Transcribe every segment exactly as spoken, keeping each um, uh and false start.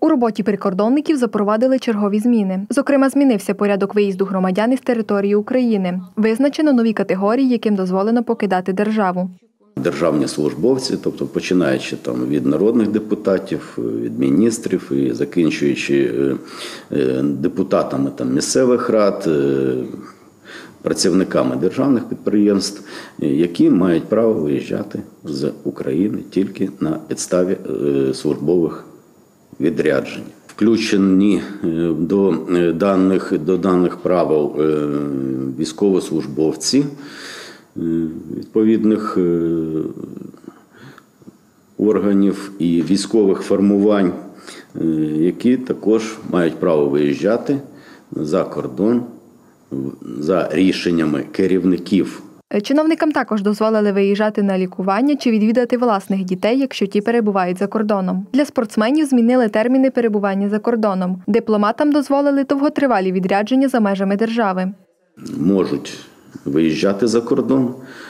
У роботі прикордонників запровадили чергові зміни. Зокрема, змінився порядок виїзду громадян із території України. Визначено нові категорії, яким дозволено покидати державу. Державні службовці, тобто починаючи там від народних депутатів, від міністрів і закінчуючи депутатами там місцевих рад, працівниками державних підприємств, які мають право виїжджати з України тільки на підставі службових відряджень. Включені до даних, до даних правил військовослужбовці відповідних органів і військових формувань, які також мають право виїжджати за кордон за рішеннями керівників. Чиновникам також дозволили виїжджати на лікування чи відвідати власних дітей, якщо ті перебувають за кордоном. Для спортсменів змінили терміни перебування за кордоном. Дипломатам дозволили довготривалі відрядження за межами держави. Можуть виїжджати за кордон.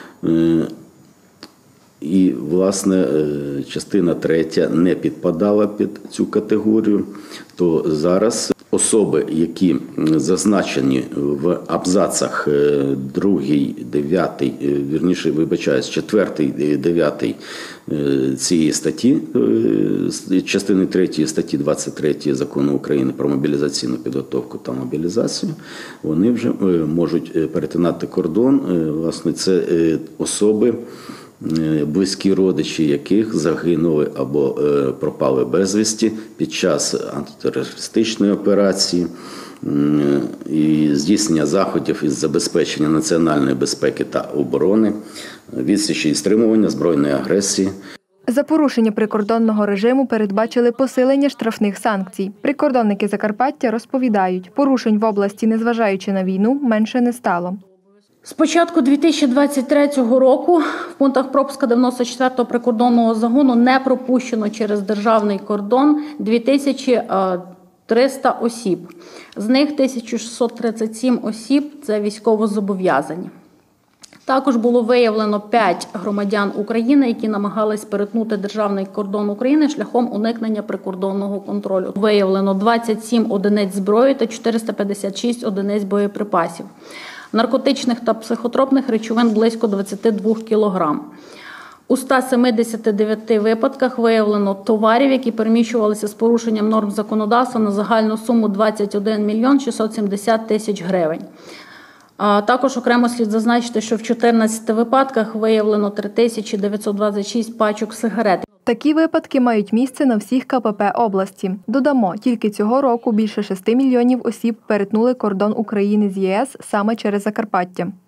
І, власне, частина третя не підпадала під цю категорію, то зараз особи, які зазначені в абзацах другий, дев'ятий, вірніше, вибачаюсь, четвертий, дев'ятий цієї статті, частини третьої статті двадцять три Закону України про мобілізаційну підготовку та мобілізацію, вони вже можуть перетинати кордон. Власне, це особи, близькі родичі яких загинули або пропали безвісті під час антитерористичної операції і здійснення заходів із забезпечення національної безпеки та оборони, відсічі і стримування збройної агресії. За порушення прикордонного режиму передбачили посилення штрафних санкцій. Прикордонники Закарпаття розповідають, порушень в області, незважаючи на війну, менше не стало. З початку дві тисячі двадцять третього року в пунктах пропуска дев'яносто четвертого прикордонного загону не пропущено через державний кордон дві тисячі триста осіб. З них тисяча шістсот тридцять сім осіб – це військовозобов'язані. Також було виявлено п'ять громадян України, які намагались перетнути державний кордон України шляхом уникнення прикордонного контролю. Виявлено двадцять сім одиниць зброї та чотириста п'ятдесят шість одиниць боєприпасів. Наркотичних та психотропних речовин близько двадцять два кілограм. У ста семидесяти дев'яти випадках виявлено товарів, які переміщувалися з порушенням норм законодавства на загальну суму двадцять один мільйон шістсот сімдесят тисяч гривень. Також окремо слід зазначити, що в чотирнадцяти випадках виявлено три тисячі дев'ятсот двадцять шість пачок сигарет. Такі випадки мають місце на всіх ка пе пе області. Додамо, тільки цього року більше шести мільйонів осіб перетнули кордон України з є ес саме через Закарпаття.